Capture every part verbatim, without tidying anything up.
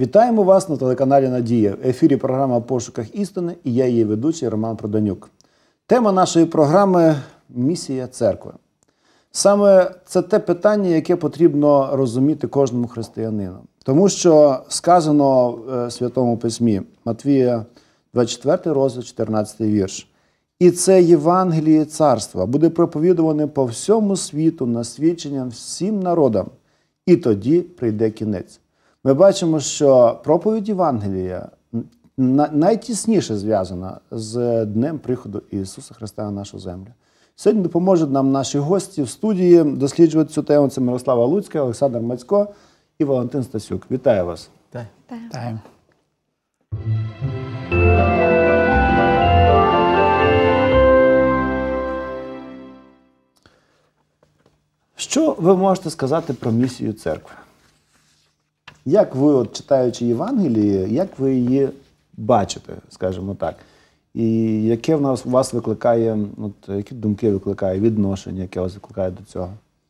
Вітаємо вас на телеканалі «Надія». В ефірі програма «В пошуках істини» і я її ведучий Роман Проданюк. Тема нашої програми – місія церкви. Саме це те питання, яке потрібно розуміти кожному християнину. Тому що сказано в Святому Письмі, Матвія, двадцять четвертий розділ, чотирнадцятий вірш. «І це Євангеліє царства буде проповідуване по всьому світу на свідчення всім народам, і тоді прийде кінець». Ми бачимо, що проповідь Євангелія найтісніше зв'язана з днем приходу Ісуса Христа на нашу землю. Сьогодні допоможуть нам наші гості в студії досліджувати цю тему. Це Мирослава Луцька, Олександр Мацько і Валентин Стасюк. Вітаю вас. Вітаю. Що ви можете сказати про місію церкви? Як ви, от, читаючи Євангеліє, як ви її бачите, скажімо так? І яке в нас у вас викликає, от, які думки викликає, відношення, яке вас викликає до цього?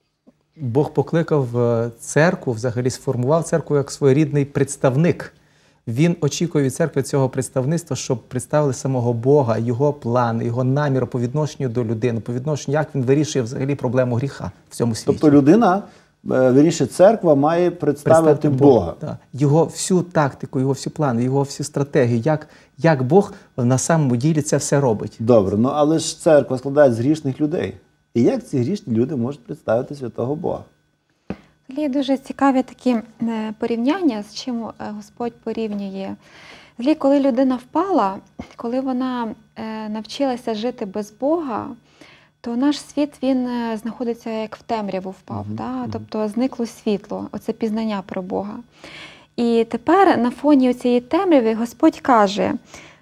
Бог покликав церкву, взагалі сформував церкву як своєрідний представник. Він очікує від церкви цього представництва, щоб представили самого Бога, його плани, його намір по відношенню до людини, по відношенню, як він вирішує взагалі проблему гріха в цьому світі. Тобто людина, вірніше, церква має представити, представити Бога. Бога. Так. Його всю тактику, його всі плани, його всю стратегію, як, як Бог на самому ділі це все робить. Добре, ну але ж церква складається з грішних людей. І як ці грішні люди можуть представити святого Бога? Є дуже цікаві такі порівняння, з чим Господь порівнює. Взагалі, коли людина впала, коли вона навчилася жити без Бога, то наш світ, він знаходиться як в темряву впав, mm-hmm. да? Тобто зникло світло, оце пізнання про Бога. І тепер на фоні цієї темряви Господь каже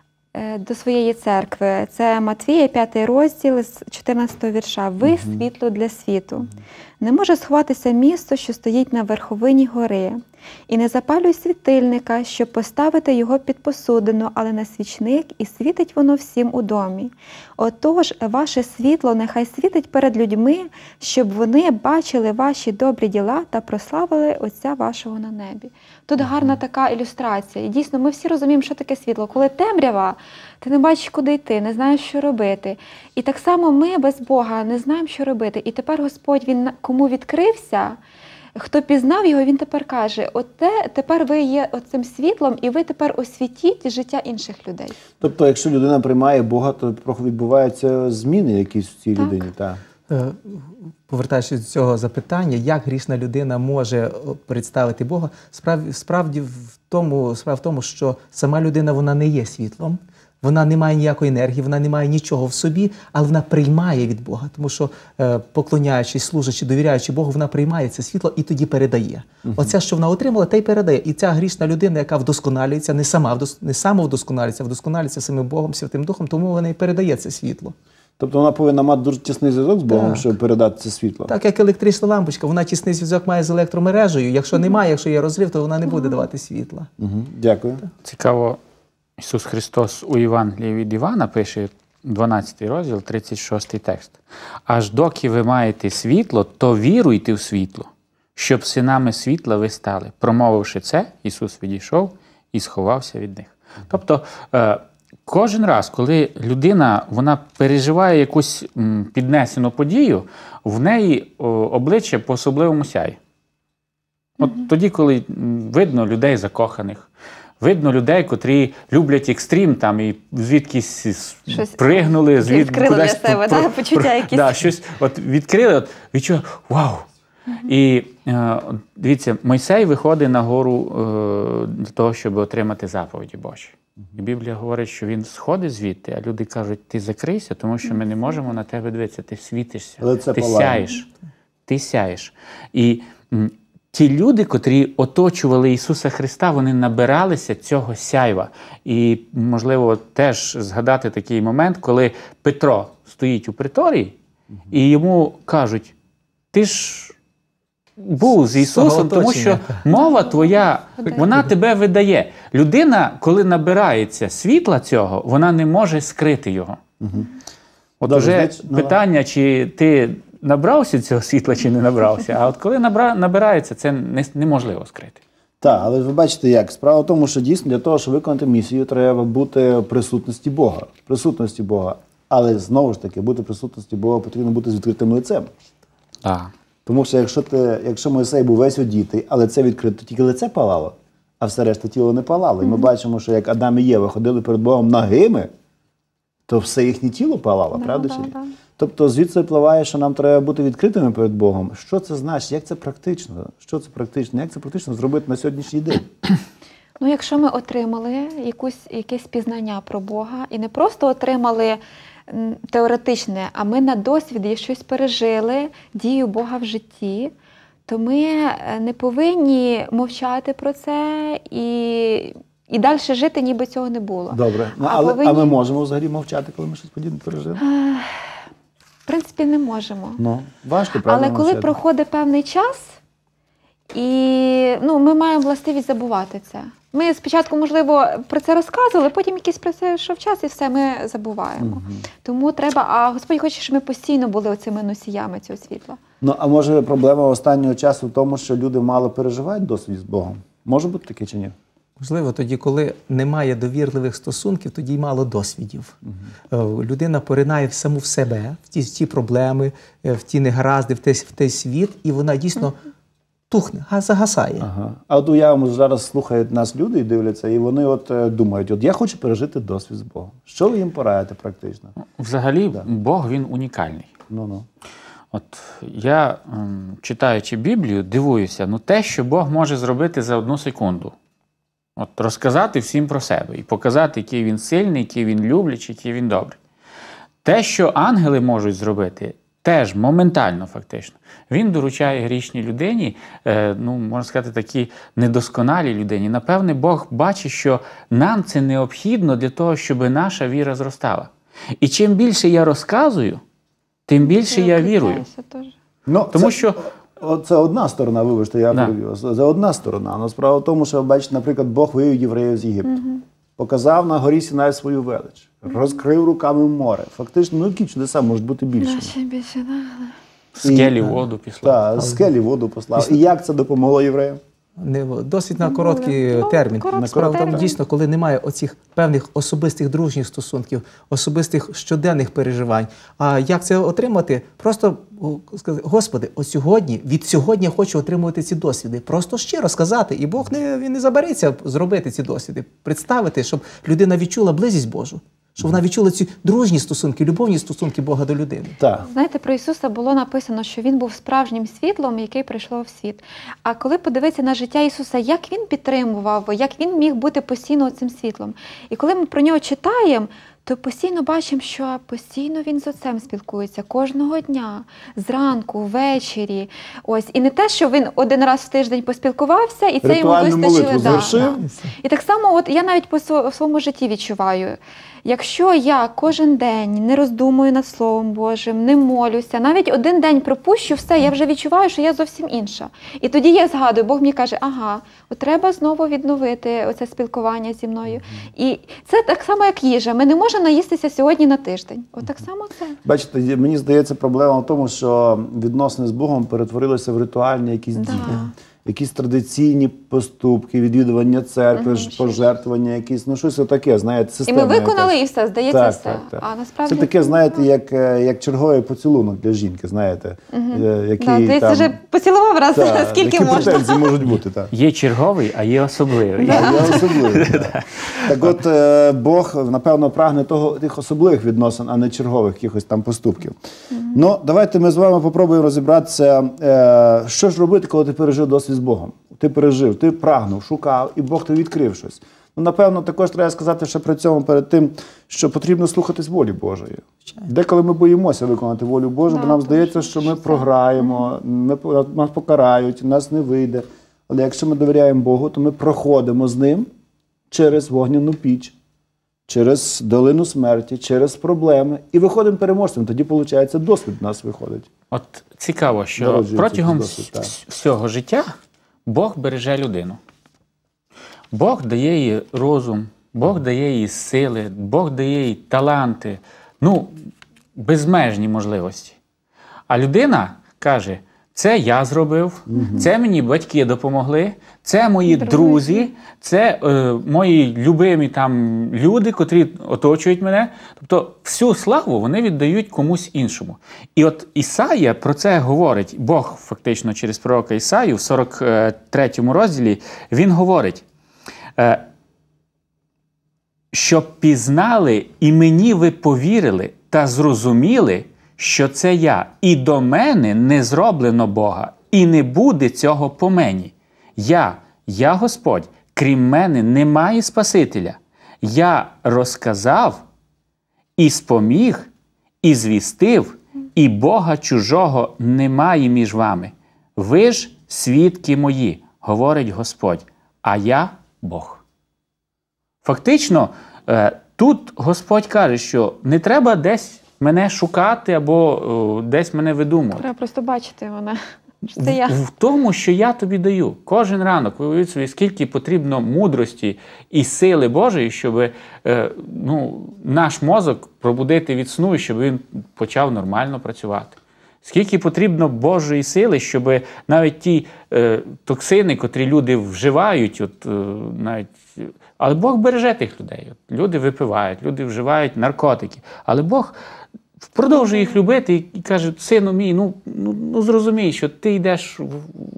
до своєї церкви, це Матвія, п'ятий розділ, з чотирнадцятого вірша, «Ви mm-hmm. світло для світу. Mm-hmm. Не може сховатися місто, що стоїть на верховині гори. І не запалюй світильника, щоб поставити його під посудину, але на свічник, і світить воно всім у домі. Отож, ваше світло нехай світить перед людьми, щоб вони бачили ваші добрі діла та прославили Отця вашого на небі». Тут гарна така ілюстрація. І дійсно, ми всі розуміємо, що таке світло. Коли темрява, ти не бачиш, куди йти, не знаєш, що робити. І так само ми без Бога не знаємо, що робити. І тепер Господь, Він кому відкрився, хто пізнав його, він тепер каже, оте, тепер ви є оцим світлом, і ви тепер освітіть життя інших людей. Тобто, якщо людина приймає Бога, то відбуваються зміни якісь в цій так. людині, так? Повертаючись до цього запитання, як грішна людина може представити Бога, справді, справді в тому, справа в тому, що сама людина, вона не є світлом, вона не має ніякої енергії, вона не має нічого в собі, але вона приймає від Бога. Тому що, поклоняючись, служачи, довіряючи Богу, вона приймає це світло і тоді передає. Uh-huh. Оце, що вона отримала, те й передає. І ця грішна людина, яка вдосконалюється, не сама не самовдосконалюється, а вдосконалюється самим Богом, Святим Духом, тому вона і передає це світло. Тобто вона повинна мати дуже тісний зв'язок з Богом, так. щоб передати це світло? Так, як електрична лампочка. Вона тісний зв'язок має з електромережею. Якщо uh-huh. немає, якщо є розрив, то вона не буде uh-huh. давати світла. Uh-huh. Дякую. Так. Цікаво. Ісус Христос у Євангелії від Івана пише, дванадцятий розділ, тридцять шостий текст. «Аж доки ви маєте світло, то віруйте в світло, щоб синами світла ви стали». Промовивши це, Ісус відійшов і сховався від них. Тобто, кожен раз, коли людина вона переживає якусь піднесену подію, в неї обличчя по-особливому сяє. От mm-hmm. тоді, коли видно людей закоханих, видно людей, котрі люблять екстрім, там, і звідкись щось пригнули, звід відкрили для себе, про, да, почуття про, якісь. Да, щось от відкрили, от відчули, вау! Mm-hmm. І е, дивіться, Мойсей виходить на гору е, для того, щоб отримати заповіді Божі. Mm-hmm. І Біблія говорить, що він сходить звідти, а люди кажуть, ти закрийся, тому що ми не можемо на тебе дивитися, ти світишся, ти сяєш, ти сяєш. І ті люди, котрі оточували Ісуса Христа, вони набиралися цього сяйва. І, можливо, теж згадати такий момент, коли Петро стоїть у приторії, і йому кажуть, ти ж був з Ісусом, тому що мова твоя, вона тебе видає. Людина, коли набирається світла цього, вона не може скрити його. Угу. От уже питання, чи ти набрався цього світла, чи не набрався. А от коли набра... набирається, це не... неможливо скрити. Так, але ви бачите як. Справа в тому, що дійсно для того, щоб виконати місію, треба бути в присутності Бога. В присутності Бога. Але знову ж таки, бути в присутності Бога потрібно бути з відкритим лицем. Так. Тому що якщо, ти, якщо Мойсей був весь одітий, але це відкрито, то тільки лице палало, а все решта тіло не палало. І ми бачимо, що як Адам і Єва ходили перед Богом нагими, то все їхнє тіло палало, Да, правда? да, чи ні? да. Тобто звідси впливає, що нам треба бути відкритими перед Богом. Що це значить? Як це практично? Що це практично? Як це практично зробити на сьогоднішній день? Ну, якщо ми отримали якусь, якесь пізнання про Бога, і не просто отримали м, теоретичне, а ми на досвіді щось пережили, дію Бога в житті, то ми е, не повинні мовчати про це і, і далі жити, ніби цього не було. Добре. Ну, А але, повинні- а ми можемо взагалі мовчати, коли ми щось подібне пережили? В принципі, не можемо. Ну, важко, правда? Але коли мовчати? проходить певний час, і ну, ми маємо властивість забувати це. Ми спочатку, можливо, про це розказували, потім якийсь про це йшов час, і все, ми забуваємо. Мгм. Тому треба, а Господь хоче, щоб ми постійно були оцими носіями цього світла. Ну, а може проблема останнього часу в тому, що люди мало переживають досвід з Богом? Може бути таке чи ні? Можливо, тоді, коли немає довірливих стосунків, тоді й мало досвідів. Е, Людина поринає в саму в себе, в ті, в ті проблеми, е, в ті негаразди, в той, в той світ, і вона дійсно тухне, га- загасає. Ага. А от уявимо, зараз слухають нас люди і дивляться, і вони от е, думають, от я хочу пережити досвід з Богом. Що ви їм порадите практично? Взагалі, Да. Бог, він унікальний. Ну-ну. От я, ем, читаючи Біблію, дивуюся, ну те, що Бог може зробити за одну секунду. От розказати всім про себе і показати, який він сильний, який він люблячий, який він добрий. Те, що ангели можуть зробити, теж моментально фактично. Він доручає грішній людині, е, ну, можна сказати, такій недосконалій людині. Напевне, Бог бачить, що нам це необхідно для того, щоб наша віра зростала. І чим більше я розказую, тим більше я вірую. Це теж. Ну, Тому це, що о, це одна сторона, вибачте, я Да. переб'ю вас. Це одна сторона. Але справа в тому, що, бачите, наприклад, Бог вивів євреїв з Єгипту. Показав на горі Сінай свою велич. Розкрив руками море. Фактично, ну які чудеса можуть бути більшими? Ще більше, да. скелі воду пішло. Так, з скелі воду послав. І як це допомогло євреям? Не, досить на короткий Ну, термін. короткий Справа в тому, термін. дійсно, коли немає оцих певних особистих дружніх стосунків, особистих щоденних переживань. А як це отримати? Просто о, сказати, Господи, от сьогодні, від сьогодні я хочу отримувати ці досвіди. Просто щиро сказати. І Бог не, він не забереться зробити ці досвіди. Представити, щоб людина відчула близість Божу. Щоб вона відчула ці дружні стосунки, любовні стосунки Бога до людини. Так. Знаєте, про Ісуса було написано, що Він був справжнім світлом, який прийшло в світ. А коли подивитися на життя Ісуса, як Він підтримував, як Він міг бути постійно цим світлом. І коли ми про нього читаємо, то постійно бачимо, що постійно він з отцем спілкується кожного дня, зранку, ввечері. Ось. І не те, що він один раз в тиждень поспілкувався, і це йому Ритуальну вистачило. молитву Да, звершив. да. І так само от я навіть по сво- в своєму житті відчуваю, якщо я кожен день не роздумую над Словом Божим, не молюся, навіть один день пропущу, все, я вже відчуваю, що я зовсім інша. І тоді я згадую, Бог мені каже, ага, от треба знову відновити оце спілкування зі мною. І це так само, як їжа. Ми не можемо наїстися сьогодні на тиждень. От так само це. Бачите, мені здається, проблема в тому, що відносини з Богом перетворилися в ритуальні якісь Да. дії. Якісь традиційні поступки, відвідування церкви, Мгм, пожертвування якісь, ну щось отаке, знаєте, І система. ми виконали, якась. і все, здається, Так, все. так, так. А насправді Це таке, знаєте, як, е, як черговий поцілунок для жінки, знаєте, е, який да, ти там... вже поцілував раз, Та, скільки які можна. претензії можуть бути, так. Є черговий, а є особливий. А я особливий. Так. Так от, е, Бог, напевно, прагне того, тих особливих відносин, а не чергових якихось там поступків. Ну, давайте ми з вами попробуємо розібратися, е, що ж робити, коли ти пережив досвід з Богом. Ти пережив, ти прагнув, шукав, і Бог тобі відкрив щось. Ну, напевно, також треба сказати ще при цьому перед тим, що потрібно слухатись волі Божої. Деколи ми боїмося виконати волю Божу, Да, бо нам тому здається, що що ми це- програємо, ми, нас покарають, нас не вийде. Але якщо ми довіряємо Богу, то ми проходимо з Ним через вогняну піч, через долину смерті, через проблеми і виходимо переможцем. Тоді, виходить, досвід в нас виходить. От цікаво, що Народжується протягом досвід, так. вс- всього життя Бог береже людину. Бог дає їй розум, Бог дає їй сили, Бог дає їй таланти, ну, безмежні можливості. А людина каже, це я зробив, це мені батьки допомогли, це мої Друзі. друзі, це е, мої любимі там люди, котрі оточують мене. Тобто всю славу вони віддають комусь іншому. І от Ісая про це говорить, Бог фактично через пророка Ісаю в сорок третьому розділі, він говорить, е, щоб пізнали і мені ви повірили та зрозуміли, що це я, і до мене не зроблено Бога, і не буде цього по мені. Я, я Господь, крім мене немає Спасителя. Я розказав, і споміг, і звістив, і Бога чужого немає між вами. Ви ж свідки мої, говорить Господь, а я Бог. Фактично, тут Господь каже, що не треба десь мене шукати або десь мене видумувати. Треба просто бачити мене, що це я. В, в тому, що я тобі даю. Кожен ранок, ви уявіть собі, скільки потрібно мудрості і сили Божої, щоб е, ну, наш мозок пробудити від сну, і щоб він почав нормально працювати. Скільки потрібно Божої сили, щоб навіть ті е, токсини, котрі люди вживають, от, е, навіть, але Бог береже тих людей. От, люди випивають, люди вживають наркотики. Але Бог продовжує їх любити і, і каже, сину мій, ну, ну, ну зрозумій, що ти йдеш, в, в,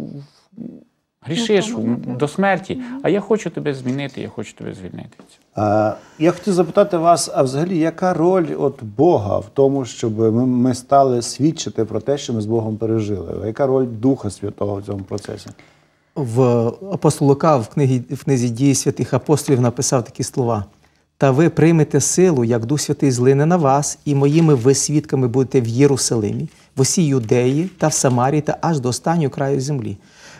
грішиш в, до смерті, а я хочу тебе змінити, я хочу тебе звільнити. А, я хотів запитати вас, а взагалі, яка роль от Бога в тому, щоб ми, ми стали свідчити про те, що ми з Богом пережили? Яка роль Духа Святого в цьому процесі? В апостол Лука в книгі, в книзі «Дії святих апостолів» написав такі слова. «Та ви приймете силу, як Дух Святий злине на вас, і моїми ви свідками будете в Єрусалимі, в усій Юдеї та в Самарії та аж до останнього краю землі».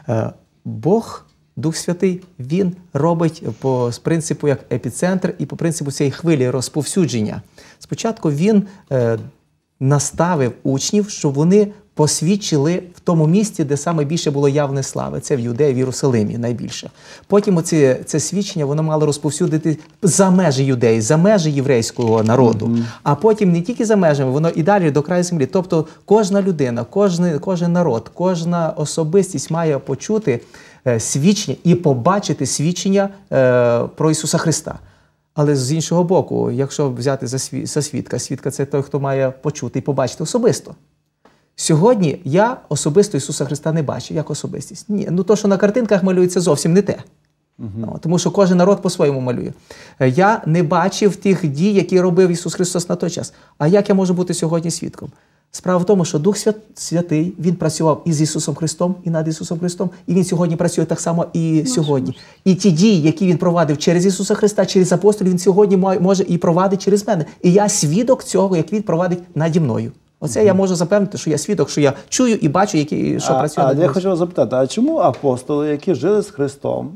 Бог, Дух Святий, Він робить по принципу як епіцентр і по принципу цієї хвилі розповсюдження. Спочатку Він е, наставив учнів, щоб вони посвідчили в тому місці, де саме більше було явне слави. Це в Юдеї, в Єрусалимі найбільше. Потім оці, це свідчення воно мало розповсюдити за межі Юдеї, за межі єврейського народу. Mm-hmm. А потім не тільки за межами, воно і далі до краю землі. Тобто кожна людина, кожен, кожен народ, кожна особистість має почути е, свідчення і побачити свідчення е, про Ісуса Христа. Але з іншого боку, якщо взяти за, сві, за свідка, свідка – це той, хто має почути і побачити особисто. Сьогодні я особисто Ісуса Христа не бачу, як особистість. Ні, ну то, що на картинках малюється, зовсім не те. Uh-huh. Тому що кожен народ по-своєму малює. Я не бачив тих дій, які робив Ісус Христос на той час. А як я можу бути сьогодні свідком? Справа в тому, що Дух Святий, Він працював із Ісусом Христом, і над Ісусом Христом, і Він сьогодні працює так само і сьогодні. І ті дії, які Він провадив через Ісуса Христа, через апостолів, Він сьогодні може і провадить через мене. І я свідок цього, як Він провадить наді мною. Оце mm-hmm. я можу запевнити, що я свідок, що я чую і бачу, які, що а, працює. А я хочу вас запитати, а чому апостоли, які жили з Христом,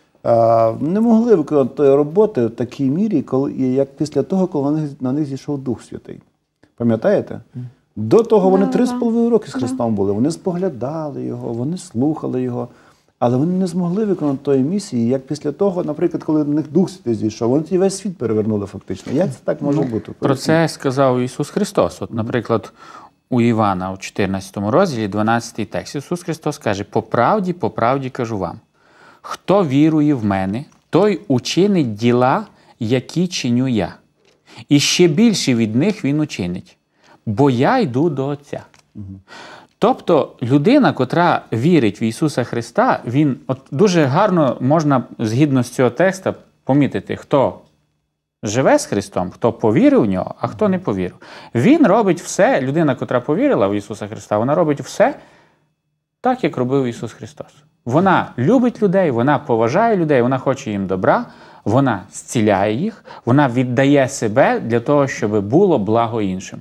а, не могли виконати роботи в такій мірі, коли, як після того, коли на них, на них зійшов Дух Святий? Пам'ятаєте? Mm-hmm. До того вони три з половиною роки з Христом були. Вони споглядали Його, вони слухали Його. Але вони не змогли виконати тої місії, як після того, наприклад, коли на них Дух Святий зійшов, вони тоді весь світ перевернули фактично. Як це так може бути? Про це сказав Ісус Христос. От, наприклад, у Івана у чотирнадцятому розділі, дванадцятий текст, Ісус Христос каже: «По правді, по правді кажу вам, хто вірує в мене, той учинить діла, які чиню я. І ще більше від них він учинить, бо я йду до Отця». Угу. Тобто людина, котра вірить в Ісуса Христа, він от дуже гарно можна згідно з цього текста помітити, хто живе з Христом, хто повірив в Нього, а хто не повірив. Він робить все, людина, котра повірила в Ісуса Христа, вона робить все так, як робив Ісус Христос. Вона любить людей, вона поважає людей, вона хоче їм добра, вона зціляє їх, вона віддає себе для того, щоб було благо іншим.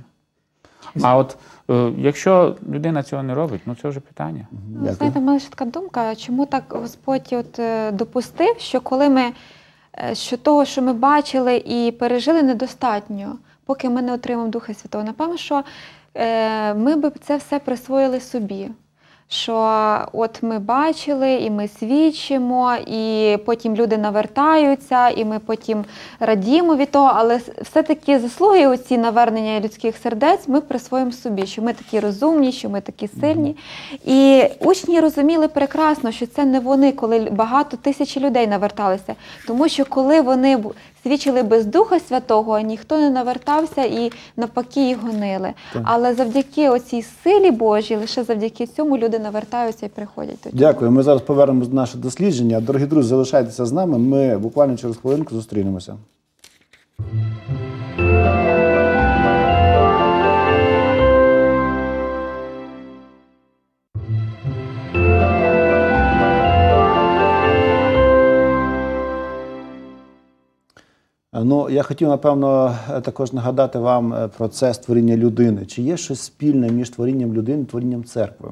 А от якщо людина цього не робить, ну це вже питання. Ну, знаєте, в мене ще така думка, чому так Господь от допустив, що коли ми, що того, що ми бачили і пережили, недостатньо, поки ми не отримаємо Духа Святого. Напевно, що ми б це все присвоїли собі. що от ми бачили, і ми свідчимо, і потім люди навертаються, і ми потім радіємо від того, але все-таки заслуги оці навернення людських сердець ми присвоїмо собі, що ми такі розумні, що ми такі сильні. І учні розуміли прекрасно, що це не вони, коли багато тисячі людей наверталися, тому що коли вони свідчили без Духа Святого, ніхто не навертався і навпаки їх гонили. Так. Але завдяки оцій силі Божій, лише завдяки цьому люди навертаються і приходять до Нього. Дякую. Ми зараз повернемось до нашого дослідження. Дорогі друзі, залишайтеся з нами. Ми буквально через хвилинку зустрінемося. Ну, я хотів, напевно, також нагадати вам процес творіння людини. Чи є щось спільне між творінням людини і творінням церкви?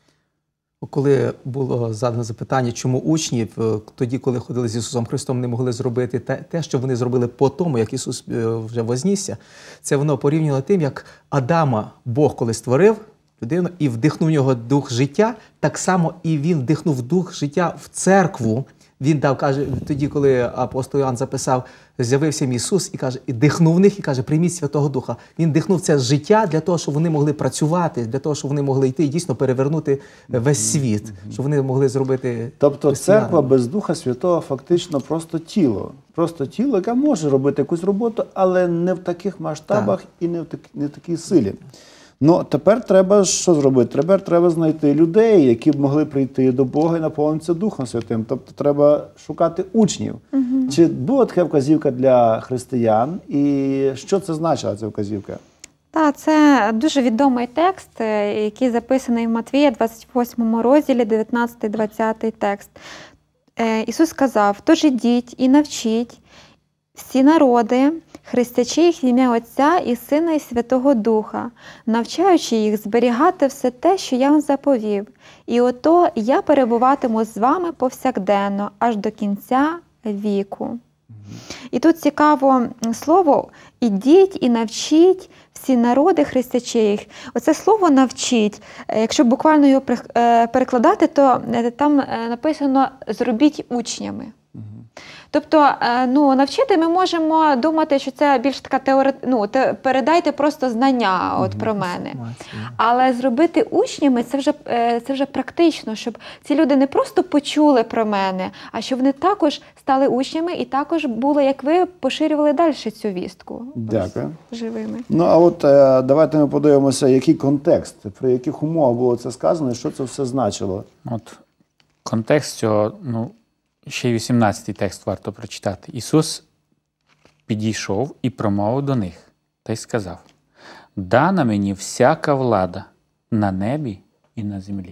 Коли було задано запитання, чому учні, тоді, коли ходили з Ісусом Христом, не могли зробити те, те, що вони зробили по тому, як Ісус вже вознісся, це воно порівняло тим, як Адама Бог коли створив людину і вдихнув в нього дух життя, так само і Він вдихнув дух життя в церкву. Він дав, каже, тоді, коли апостол Іоанн записав, з'явився їм Ісус і каже, і дихнув в них, і каже, прийміть Святого Духа. Він дихнув це життя для того, щоб вони могли працювати, для того, щоб вони могли йти і дійсно перевернути весь світ, щоб вони могли зробити... Тобто церква без Духа Святого фактично просто тіло. Просто тіло, яке може робити якусь роботу, але не в таких масштабах так. і не в, так, не в такій силі. Ну, тепер треба що зробити? Тепер треба знайти людей, які б могли прийти до Бога і наповнитися Духом Святим. Тобто треба шукати учнів. Угу. Чи була така вказівка для християн? І що це значила, ця вказівка? Так, це дуже відомий текст, який записаний в Матвія, двадцять восьмому розділі, дев'ятнадцятий-двадцятий текст. Ісус сказав, «Тож ідіть і навчіть всі народи, хрестячи їх в ім'я Отця і Сина і Святого Духа, навчаючи їх зберігати все те, що я вам заповів. І ото я перебуватиму з вами повсякденно, аж до кінця віку». І тут цікаво слово «ідіть і навчіть всі народи, хрестячи їх». Оце слово «навчіть», якщо буквально його перекладати, то там написано «зробіть учнями». Тобто, ну, навчити ми можемо думати, що це більш така теорія, ну, те, передайте просто знання от, про мене. Але зробити учнями це вже, це вже практично, щоб ці люди не просто почули про мене, а щоб вони також стали учнями і також були, як ви, поширювали далі цю вістку. Дякую. Живими. Ну, а от давайте ми подивимося, який контекст, при яких умовах було це сказано і що це все значило. От контекст цього, ну, ще й вісімнадцятий текст варто прочитати. Ісус підійшов і промовив до них, та й сказав, «Дана мені всяка влада на небі і на землі».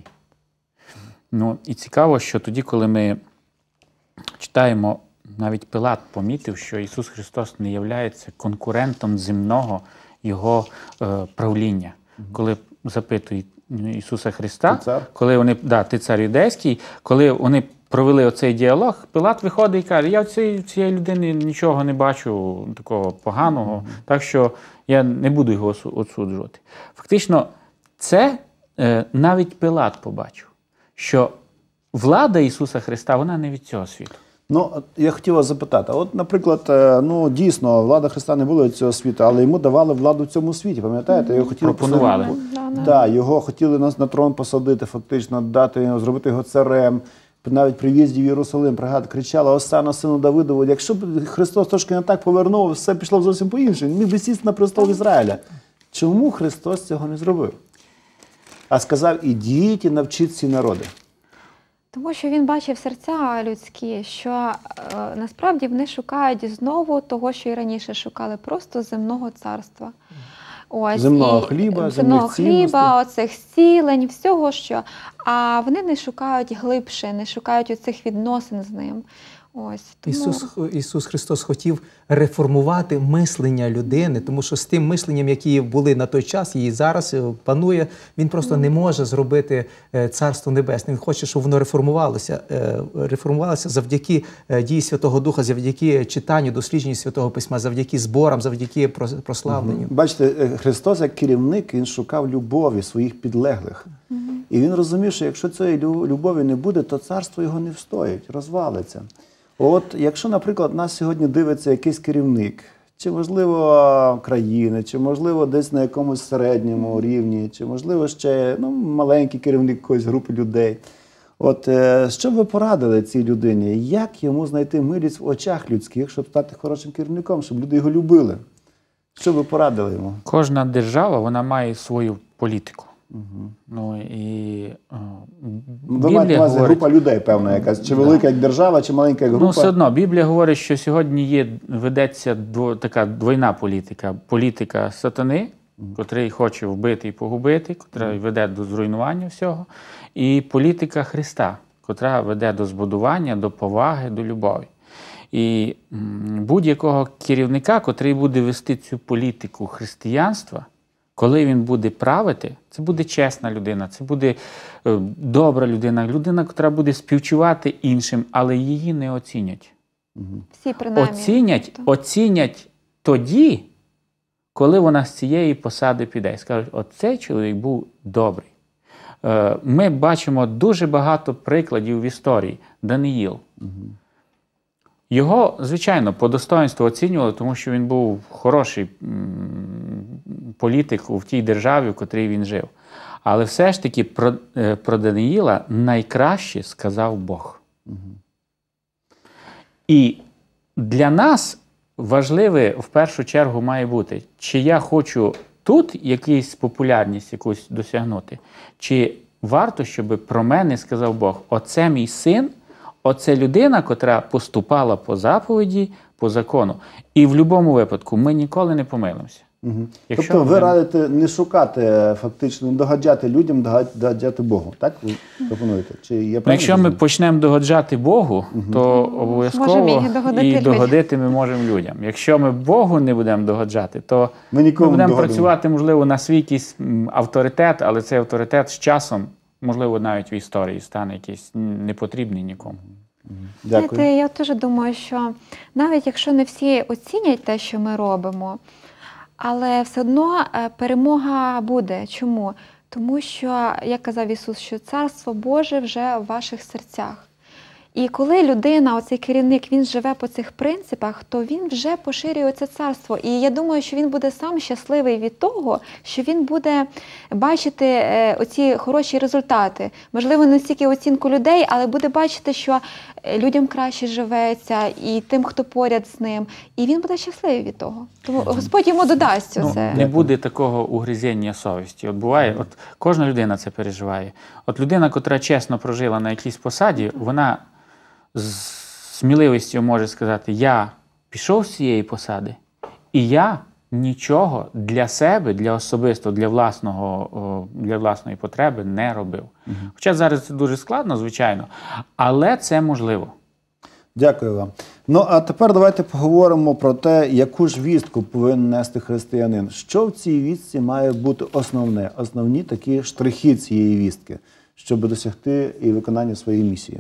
Ну, і цікаво, що тоді, коли ми читаємо, навіть Пилат помітив, що Ісус Христос не є конкурентом земного Його е, правління. Коли запитують Ісуса Христа, ти цар? коли вони, да, ти цар юдейський, коли вони провели оцей діалог, Пилат виходить і каже, я в цієї, цієї людини нічого не бачу такого поганого, mm-hmm. так що я не буду його осуджувати. Фактично, це е, навіть Пилат побачив, що влада Ісуса Христа, вона не від цього світу. Ну, я хотів вас запитати, от, наприклад, ну, дійсно, влада Христа не була від цього світу, але йому давали владу в цьому світі, пам'ятаєте? Його хотіли пропонували. Так, да, його хотіли на, на трон посадити, фактично, дати, зробити його царем. Навіть при в'їзді в Єрусалим, пригадую, кричала «Осанна сину Давидову». Якщо б Христос трошки не так повернув, все пішло зовсім по-іншому. Він міг би сісти на престол Ізраїля. Чому Христос цього не зробив? А сказав, ідіть і навчіть всі народи. Тому що він бачив серця людські, що е, насправді вони шукають знову того, що і раніше шукали, просто земного царства. Ось, земного і, хліба, земного хліба, оцих зцілень, всього що. А вони не шукають глибше, не шукають оцих відносин з ним. Ось, тому... Ісус, Ісус Христос хотів реформувати мислення людини, тому що з тим мисленням, які були на той час і зараз панує, він просто mm. не може зробити Царство Небесне. Він хоче, щоб воно реформувалося, реформувалося завдяки дії Святого Духа, завдяки читанню, дослідженню Святого Письма, завдяки зборам, завдяки прославленню. Mm-hmm. Бачите, Христос як керівник, він шукав любові своїх підлеглих. Mm-hmm. І він розумів, що якщо цієї лю- любові не буде, то царство його не встоїть, розвалиться. От якщо, наприклад, нас сьогодні дивиться якийсь керівник, чи можливо країни, чи можливо десь на якомусь середньому рівні, чи можливо ще ну, маленький керівник якоїсь групи людей. От е, що б ви порадили цій людині? Як йому знайти милість в очах людських, щоб стати хорошим керівником, щоб люди його любили? Що б ви порадили йому? Кожна держава, вона має свою політику. Угу. Ну, і, о, Ви маєте на увазі група людей, певна якась. Чи велика як держава, чи маленька як група? Ну, все одно, Біблія говорить, що сьогодні є, ведеться дво, така двойна політика. Політика сатани, угу. котрий хоче вбити і погубити, котра угу. веде до зруйнування всього. І політика Христа, котра веде до збудування, до поваги, до любові. І будь-якого керівника, котрий буде вести цю політику християнства, коли він буде правити, це буде чесна людина, це буде е, добра людина, людина, яка буде співчувати іншим, але її не оцінять. Всі принаймні. Оцінять, оцінять тоді, коли вона з цієї посади піде. І скажуть, оцей чоловік був добрий. Е, ми бачимо дуже багато прикладів в історії. Даниїл. Угу. Його, звичайно, по достоинству оцінювали, тому що він був хороший політик у тій державі, в котрій він жив. Але все ж таки про, про Даниїла найкраще сказав Бог. Угу. І для нас важливе в першу чергу має бути, чи я хочу тут якусь популярність якусь досягнути, чи варто, щоб про мене сказав Бог, оце мій син, оце людина, котра поступала по заповіді, по закону. І в будь-якому випадку ми ніколи не помилимося. Угу. Тобто ви радите не шукати, фактично, не догоджати людям, догоджати Богу, так ви пропонуєте? Чи є ну, якщо ми почнемо догоджати Богу, угу. то обов'язково і догодити ми можемо людям. Якщо ми Богу не будемо догоджати, то ми, ми будемо догодимо. працювати, можливо, на свій якийсь авторитет, але цей авторитет з часом, можливо, навіть в історії стане якийсь непотрібний нікому. Дякую. Знаєте, я теж думаю, що навіть якщо не всі оцінять те, що ми робимо, але все одно перемога буде. Чому? Тому що, як казав Ісус, що Царство Боже вже в ваших серцях. І коли людина, оцей керівник, він живе по цих принципах, то він вже поширює це царство. І я думаю, що він буде сам щасливий від того, що він буде бачити оці хороші результати. Можливо, не стільки оцінку людей, але буде бачити, що людям краще живеться, і тим, хто поряд з ним. І він буде щасливий від того. Тому Господь йому додасть ну, це. Не буде такого угризення совісті. От буває, от кожна людина це переживає. От людина, котра чесно прожила на якійсь посаді, вона з сміливістю може сказати, я пішов з цієї посади, і я нічого для себе, для особисто, для, власного, для власної потреби не робив. Угу. Хоча зараз це дуже складно, звичайно, але це можливо. Дякую вам. Ну, а тепер давайте поговоримо про те, яку ж вістку повинен нести християнин. Що в цій вістці має бути основне, основні такі штрихи цієї вістки, щоб досягти і виконання своєї місії?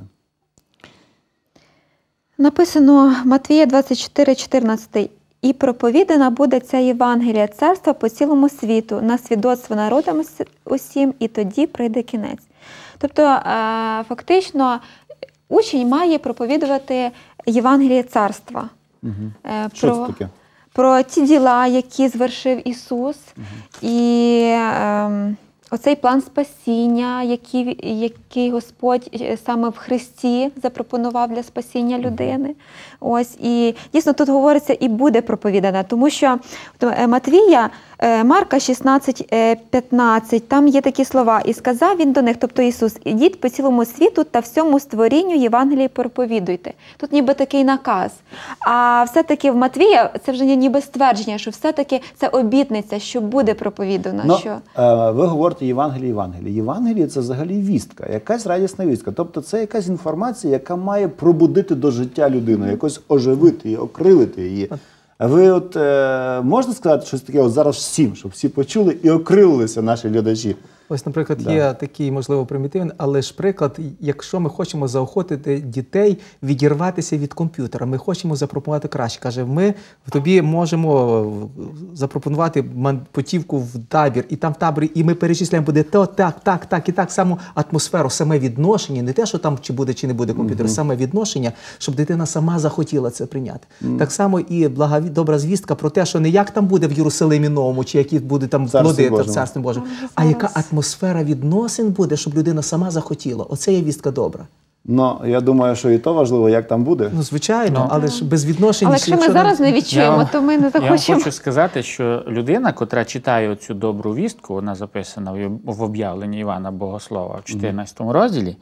Написано Матвія двадцять чотири чотирнадцять. «І проповідана буде ця Євангелія царства по цілому світу, на свідоцтво народам усім, і тоді прийде кінець». Тобто, фактично, учень має проповідувати Євангеліє царства. Угу. Про, Що це таке? Про ті діла, які звершив Ісус, угу. і е, оцей план спасіння, який, який Господь саме в Христі запропонував для спасіння людини. Ось, і дійсно тут говориться і буде проповідана, тому що Матвія, Марка шістнадцять п'ятнадцять, там є такі слова. «І сказав він до них», тобто Ісус, «ідіть по цілому світу та всьому створінню Євангелії проповідуйте». Тут ніби такий наказ. А все-таки в Матвія це вже ніби ствердження, що все-таки це обітниця, що буде проповідана. Ну, що... ви говорите Євангеліє, Євангеліє. Євангеліє – це взагалі вістка, якась радісна вістка. Тобто це якась інформація, яка має пробудити до життя людину, якось оживити її, окрилити її. Ви от е, можете сказати щось таке от зараз всім, щоб всі почули і окрилилися наші глядачі? Ось, наприклад, Да. є такий, можливо, примітивний, але ж приклад, якщо ми хочемо заохотити дітей відірватися від комп'ютера, ми хочемо запропонувати краще. Каже, ми в тобі можемо запропонувати ман- путівку в табір, і там в таборі, і ми перечисляємо, буде то, так, так, так, і так, саму атмосферу, саме відношення, не те, що там чи буде, чи не буде комп'ютер, саме відношення, щоб дитина сама захотіла це прийняти. Так само і благові... добра звістка про те, що не як там буде в Єрусалимі Новому, чи які буде там Царстві плоди та в Божому. Царстві Божому, Там же а яка зараз- атмосфера відносин буде, щоб людина сама захотіла. Оце є вістка добра. Ну, я думаю, що і то важливо, як там буде. Ну, звичайно, Ну. але ж без відношень... Але якщо ми нам- зараз не відчуємо, Я- то ми не Я вам захочемо. хочу сказати, що людина, котра читає цю добру вістку, вона записана в- в об'явленні Івана Богослова в чотирнадцятому розділі,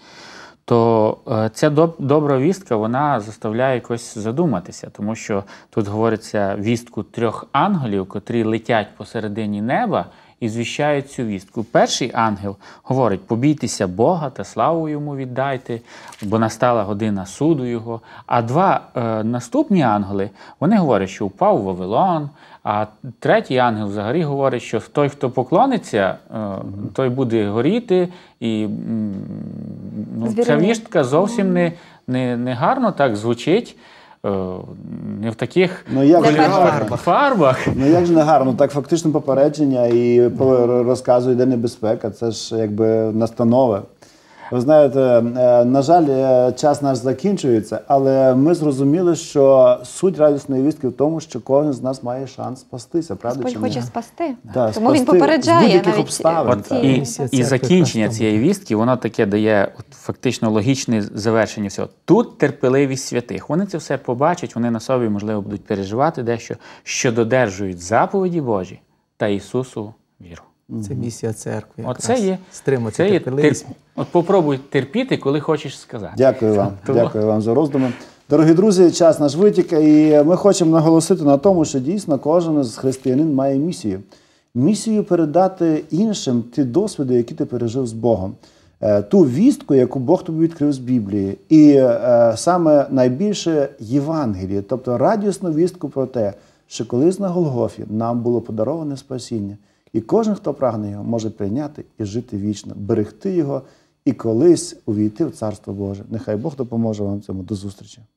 то е, ця доб- добра вістка, вона заставляє якось задуматися, тому що тут говориться вістку трьох ангелів, котрі летять посередині неба і звіщають цю вістку. Перший ангел говорить: побійтеся Бога та славу йому віддайте, бо настала година суду його. А два е, наступні ангели, вони говорять, що впав Вавилон, а третій ангел взагалі говорить, що той, хто поклониться, е, той буде горіти, і м, ну, ця Звірини. вістка зовсім не, не, не гарно так звучить, е, не в таких Ну, як же не кольорових гарно? фарбах. Ну як же не гарно, так фактично попередження і по- розказує, де небезпека. Це ж якби настанови. Ви знаєте, е, на жаль, е, час наш закінчується, але ми зрозуміли, що суть радісної вістки в тому, що кожен з нас має шанс спастися, правда? Господь чи ні? хоче спасти. Так, Тому він спасти з попереджає будь-яких навіть обставин, ці- так. І, Місія і церкви закінчення якраз цієї вістки, воно таке дає от, фактично логічне завершення всього. Тут терпеливість святих. Вони це все побачать, вони на собі, можливо, будуть переживати дещо, що додержують заповіді Божі та Ісусу віру. Це місія церкви. Оце якраз. є, Стримати це є терпеливість. терп... От попробуй терпіти, коли хочеш сказати. Дякую вам. Тому- Дякую вам за роздуми. Дорогі друзі, час наш витікає, і ми хочемо наголосити на тому, що дійсно кожен з християнин має місію. Місію передати іншим ті досвіди, які ти пережив з Богом. Е, Ту вістку, яку Бог тобі відкрив з Біблії. І е, саме найбільше Євангеліє, тобто радісну вістку про те, що колись на Голгофі нам було подароване спасіння. І кожен, хто прагне його, може прийняти і жити вічно, берегти його і колись увійти в Царство Боже. Нехай Бог допоможе вам в цьому. До зустрічі.